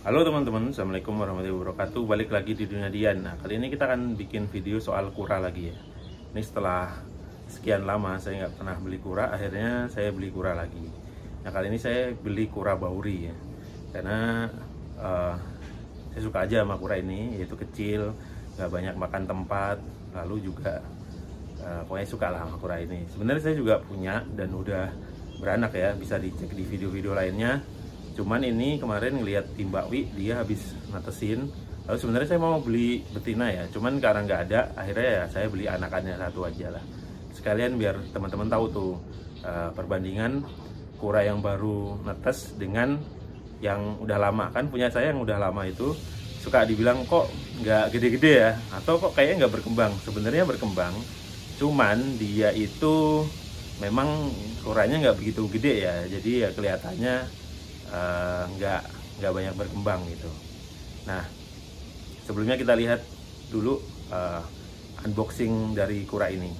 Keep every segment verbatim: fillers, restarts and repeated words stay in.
Halo teman-teman, Assalamualaikum warahmatullahi wabarakatuh. Balik lagi di Dunia Dian. Nah, kali ini kita akan bikin video soal kura lagi ya. Ini setelah sekian lama saya nggak pernah beli kura, akhirnya saya beli kura lagi. Nah, kali ini saya beli kura bauri ya, karena uh, saya suka aja sama kura ini, yaitu kecil, nggak banyak makan tempat, lalu juga uh, pokoknya suka lah sama kura ini. Sebenarnya saya juga punya dan udah beranak ya, bisa dicek di video-video lainnya. Cuman ini kemarin ngelihat Tim Mbak Wi, dia habis netesin. Lalu sebenarnya saya mau beli betina ya, cuman karena nggak ada, akhirnya ya saya beli anakannya satu aja lah. Sekalian biar teman-teman tahu tuh uh, perbandingan kura yang baru netes dengan yang udah lama. Kan punya saya yang udah lama itu suka dibilang kok nggak gede-gede ya, atau kok kayaknya nggak berkembang. Sebenarnya berkembang, cuman dia itu memang kuranya nggak begitu gede ya, jadi ya kelihatannya Uh, nggak nggak banyak berkembang gitu. Nah, sebelumnya kita lihat dulu uh, unboxing dari kura ini.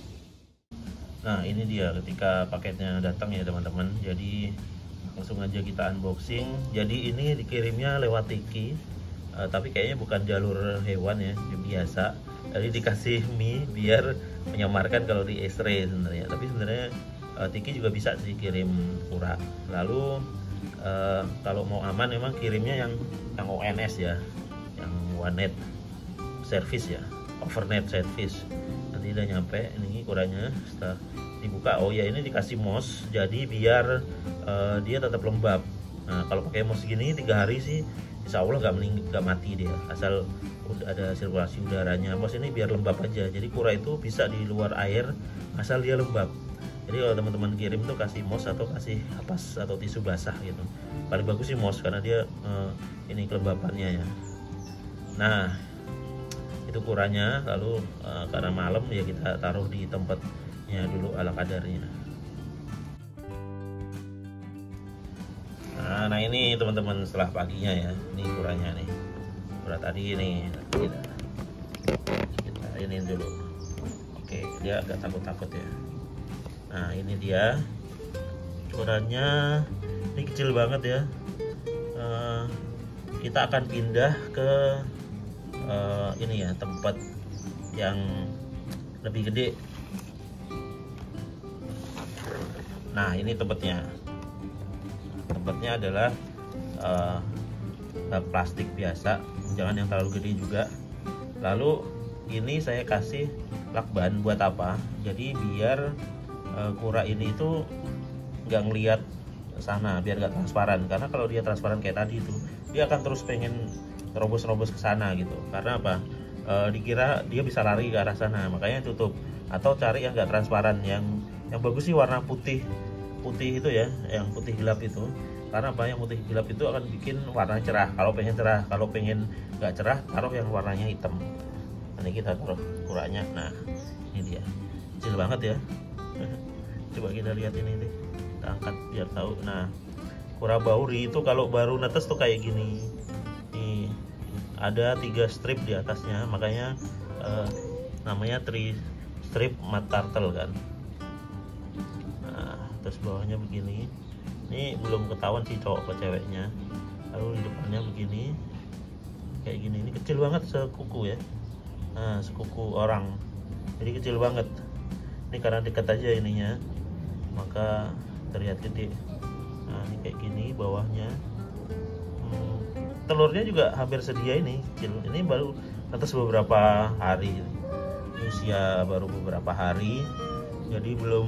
Nah, ini dia ketika paketnya datang ya teman-teman. Jadi langsung aja kita unboxing. Jadi ini dikirimnya lewat Tiki, uh, tapi kayaknya bukan jalur hewan ya, biasa. Jadi dikasih mie biar menyamarkan kalau di X-ray sebenarnya. Tapi sebenarnya uh, Tiki juga bisa sih kirim kura. Lalu Uh, kalau mau aman memang kirimnya yang yang O N S ya, yang one net service ya, overnight service. Nanti udah nyampe ini kuranya, setelah dibuka, oh ya ini dikasih moss, jadi biar uh, dia tetap lembab. Nah kalau pakai moss gini tiga hari sih insya Allah nggak mening nggak mati dia, asal udah ada sirkulasi udaranya. Moss ini biar lembab aja, jadi kura itu bisa di luar air asal dia lembab. Jadi kalau teman-teman kirim tuh kasih moss atau kasih kapas atau tisu basah gitu. Paling bagus sih moss karena dia eh, ini kelembapannya ya. Nah itu kuranya. Lalu eh, karena malam ya kita taruh di tempatnya dulu ala kadarnya. Nah, nah ini teman-teman setelah paginya ya. Ini kuranya nih. Kura tadi ini kita, kita ini dulu. Oke, dia agak takut-takut ya. Nah ini dia kuranya, ini kecil banget ya. Uh, kita akan pindah ke uh, ini ya, tempat yang lebih gede. Nah ini tempatnya. Tempatnya adalah uh, plastik biasa, jangan yang terlalu gede juga. Lalu ini saya kasih lakban buat apa? Jadi biar kura ini itu nggak ngelihat sana, biar nggak transparan. Karena kalau dia transparan kayak tadi itu, dia akan terus pengen terobos-terobos ke sana gitu. Karena apa? E, dikira dia bisa lari ke arah sana, makanya tutup. Atau cari yang nggak transparan, yang yang bagus sih warna putih putih itu ya, yang putih gelap itu. Karena apa? Yang putih gelap itu akan bikin warna cerah. Kalau pengen cerah, kalau pengen nggak cerah, taruh yang warnanya hitam. Nanti kita taruh kuranya. Nah ini dia, kecil banget ya. Coba kita lihat ini deh, kita angkat biar tahu. Nah kura bauri itu kalau baru netes tuh kayak gini nih, ada tiga strip di atasnya, makanya eh, namanya three strip mud turtle kan. Nah terus bawahnya begini, ini belum ketahuan sih cowok atau ceweknya. Lalu di depannya begini kayak gini, ini kecil banget sekuku ya. Nah sekuku orang, jadi kecil banget. Ini karena dekat aja ininya, maka terlihat gede. Nah ini kayak gini bawahnya. hmm, Telurnya juga hampir sedia ini, kecil. Ini baru atas beberapa hari, usia baru beberapa hari, jadi belum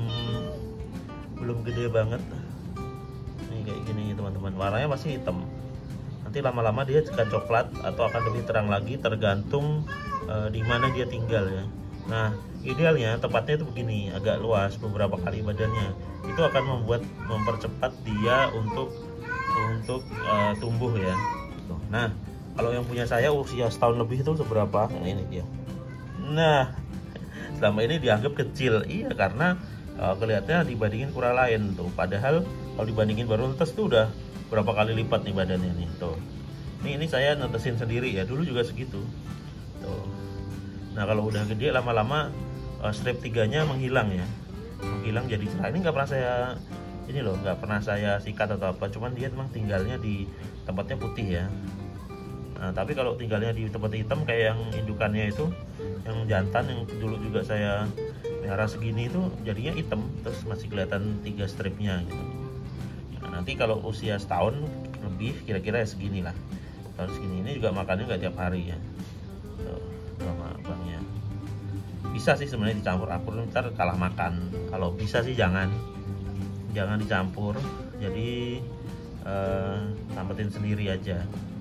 belum gede banget. Ini kayak gini teman-teman, warnanya masih hitam. Nanti lama-lama dia akan coklat atau akan lebih terang lagi, tergantung uh, di mana dia tinggal ya. Nah idealnya tempatnya itu begini, agak luas, beberapa kali badannya. Itu akan membuat mempercepat dia untuk untuk uh, tumbuh ya. Nah kalau yang punya saya usia setahun lebih itu seberapa? Nah ini dia. Nah selama ini dianggap kecil, iya karena uh, kelihatannya dibandingin kura lain tuh. Padahal kalau dibandingin baru netes tuh udah berapa kali lipat nih badannya nih tuh. Ini ini saya netesin sendiri ya, dulu juga segitu. Tuh. Nah kalau udah gede lama-lama uh, strip tiganya menghilang ya, menghilang jadi cerah. Ini nggak pernah saya ini loh, nggak pernah saya sikat atau apa, cuman dia memang tinggalnya di tempatnya putih ya. Nah, tapi kalau tinggalnya di tempat hitam kayak yang indukannya itu, yang jantan yang dulu juga saya melihara segini itu jadinya hitam, terus masih kelihatan tiga stripnya gitu. Nah, nanti kalau usia setahun lebih kira-kira ya segini lah. Tahun segini ini juga makannya nggak tiap hari ya. Tuh, sama abangnya. Bisa sih sebenarnya dicampur akur, ntar kalah makan. Kalau bisa sih jangan, jangan dicampur. Jadi eh, tampetin sendiri aja.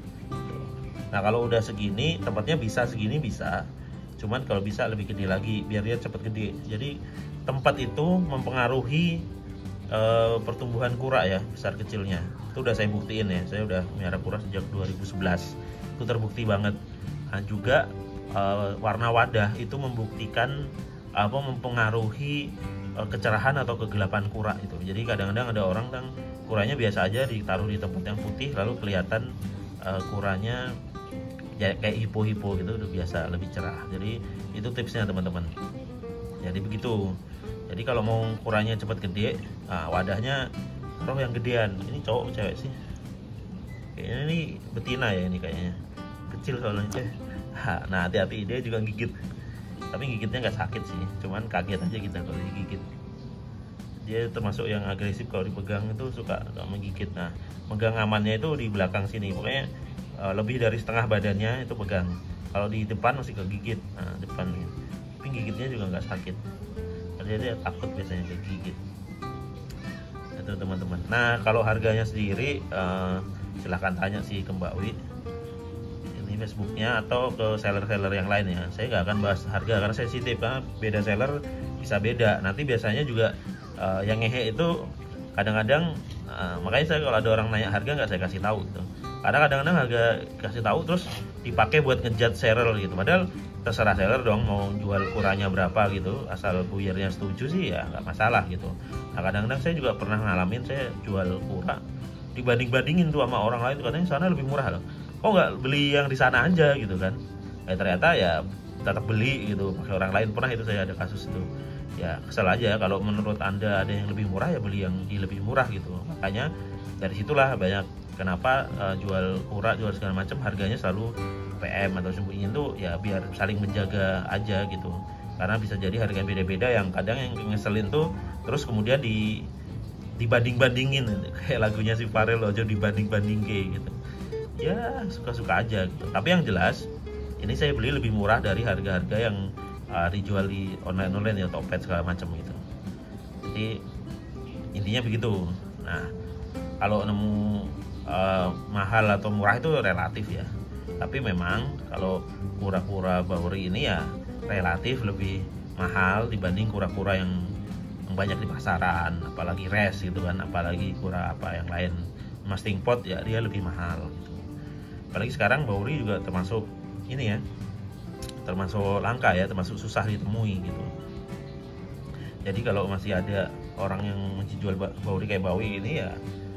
Nah kalau udah segini, tempatnya bisa segini bisa, cuman kalau bisa lebih gede lagi biar dia cepet gede. Jadi tempat itu mempengaruhi e, pertumbuhan kura ya, besar kecilnya. Itu udah saya buktiin ya, saya udah melihara kura sejak dua ribu sebelas, itu terbukti banget. Nah juga e, warna wadah itu membuktikan apa mempengaruhi e, kecerahan atau kegelapan kura itu. Jadi kadang-kadang ada orang yang kuranya biasa aja ditaruh di tempat yang putih lalu kelihatan e, kuranya ya kayak hipo-hipo gitu, udah biasa lebih cerah. Jadi itu tipsnya teman-teman. Jadi begitu. Jadi kalau mau kuranya cepat gede, nah wadahnya taruh yang gedean. Ini cowok cewek sih? Kayaknya ini betina ya, ini kayaknya kecil soalnya. Nah hati-hati, dia juga gigit. Tapi gigitnya nggak sakit sih, cuman kaget aja kita kalau digigit. Dia termasuk yang agresif, kalau dipegang itu suka menggigit. Nah megang amannya itu di belakang sini, pokoknya lebih dari setengah badannya itu pegang. Kalau di depan masih kegigit, nah depan ya. Tapi gigitnya juga nggak sakit. Jadi dia takut biasanya kegigit. Itu teman-teman. Nah kalau harganya sendiri uh, silahkan tanya sih ke Mbak Wi. Ini Facebooknya atau ke seller-seller yang lain ya. Saya nggak akan bahas harga karena sensitif, karena beda seller bisa beda. Nanti biasanya juga uh, yang ngehe itu kadang-kadang uh, makanya saya kalau ada orang nanya harga nggak saya kasih tahu gitu. Karena kadang-kadang harga kasih tahu terus dipakai buat ngejat seller gitu. Padahal terserah seller dong mau jual kuranya berapa gitu. Asal buyernya setuju sih ya nggak masalah gitu. Nah kadang-kadang saya juga pernah ngalamin saya jual kura dibanding-bandingin tuh sama orang lain, katanya sana lebih murah loh. Kok nggak beli yang di sana aja gitu kan? Eh ternyata ya tetap beli gitu pakai orang lain. Pernah itu saya ada kasus itu. Ya kesel aja kalau menurut Anda ada yang lebih murah ya beli yang di lebih murah gitu. Makanya dari situlah banyak kenapa uh, jual kura, jual segala macam harganya selalu P M atau sembunyiin tuh ya biar saling menjaga aja gitu. Karena bisa jadi harga beda-beda yang kadang yang ngeselin tuh terus kemudian di dibanding-bandingin kayak lagunya si Farel aja dibanding-banding kayak gitu. Ya suka-suka aja gitu. Tapi yang jelas ini saya beli lebih murah dari harga-harga yang uh, dijual di online-online ya, Topet segala macam gitu. Jadi intinya begitu. Nah kalau nemu Uh, mahal atau murah itu relatif ya. Tapi memang kalau kura-kura Bauri ini ya relatif lebih mahal dibanding kura-kura yang, yang banyak di pasaran, apalagi res gitu kan, apalagi kura apa yang lain. Masting pot ya dia lebih mahal gitu. Apalagi sekarang Bauri juga termasuk ini ya, termasuk langka ya, termasuk susah ditemui gitu. Jadi kalau masih ada orang yang menjual Bauri kayak Bauri ini ya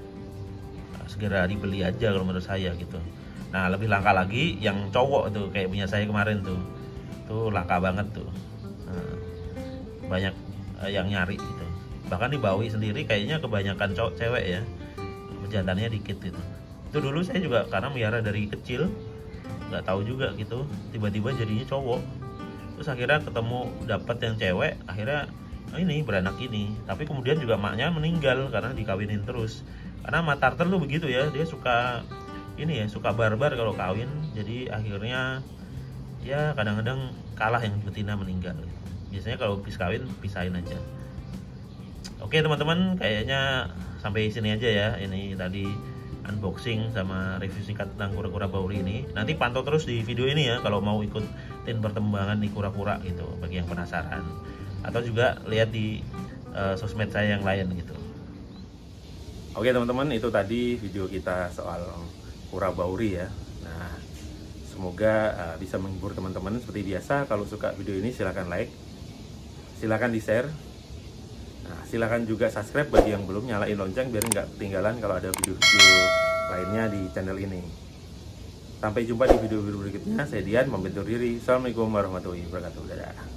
segera dibeli aja kalau menurut saya gitu. Nah lebih langka lagi yang cowok tuh kayak punya saya kemarin tuh, tuh langka banget tuh. Nah, banyak uh, yang nyari gitu. Bahkan di Bawi sendiri kayaknya kebanyakan cowok cewek ya, jantannya dikit gitu. Itu dulu saya juga karena melihara dari kecil, nggak tahu juga gitu. Tiba-tiba jadinya cowok. Terus akhirnya ketemu dapat yang cewek, akhirnya oh ini beranak ini. Tapi kemudian juga maknya meninggal karena dikawinin terus. Karena Matartel tuh begitu ya, dia suka ini ya, suka barbar kalau kawin. Jadi akhirnya ya kadang-kadang kalah yang betina meninggal. Biasanya kalau habis kawin pisahin aja. Oke teman-teman, kayaknya sampai sini aja ya. Ini tadi unboxing sama review singkat tentang kura-kura Bauri ini. Nanti pantau terus di video ini ya kalau mau ikutin perkembangan di kura-kura gitu bagi yang penasaran. Atau juga lihat di uh, sosmed saya yang lain gitu. Oke teman-teman, itu tadi video kita soal kura Bauri ya. Nah, semoga uh, bisa menghibur teman-teman. Seperti biasa, kalau suka video ini silahkan like, silahkan di share. Nah, silahkan juga subscribe bagi yang belum, nyalain lonceng biar nggak ketinggalan kalau ada video-video lainnya di channel ini. Sampai jumpa di video-video berikutnya. Saya Dian, pamit undur diri. Assalamualaikum warahmatullahi wabarakatuh. Dadah.